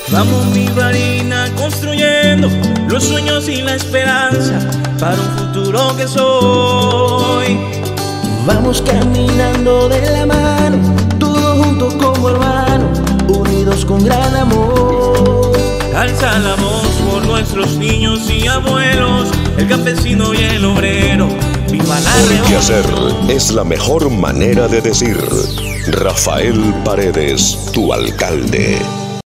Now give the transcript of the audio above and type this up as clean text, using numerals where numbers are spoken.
Vamos mi varina construyendo los sueños y la esperanza para un futuro que soy. Vamos caminando de la mano, todos juntos como hermanos, unidos con gran amor. Alza la voz por nuestros niños y abuelos, el campesino y el obrero. ¡Viva la revolución! Porque hacer es la mejor manera de decir. Rafael Paredes, tu alcalde.